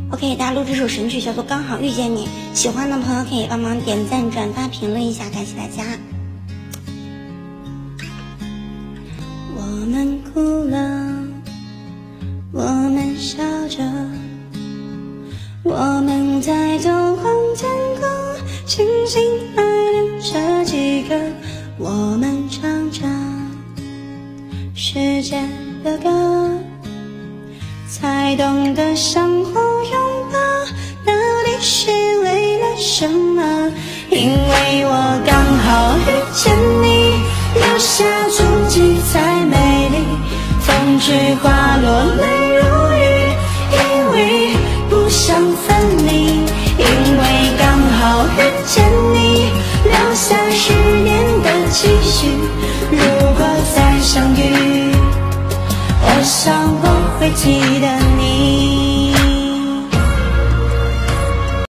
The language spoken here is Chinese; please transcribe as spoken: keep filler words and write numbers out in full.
OK， 大家录这首神曲叫做《刚好遇见你》，喜欢的朋友可以帮忙点赞、转发、评论一下，感谢大家。我们哭了，我们笑着，我们在纵横天空，星星还留着几个，我们唱着时间的歌，才懂得相互拥抱，到底是为了什么？因为我刚好遇见你，留下足迹才美丽，风之花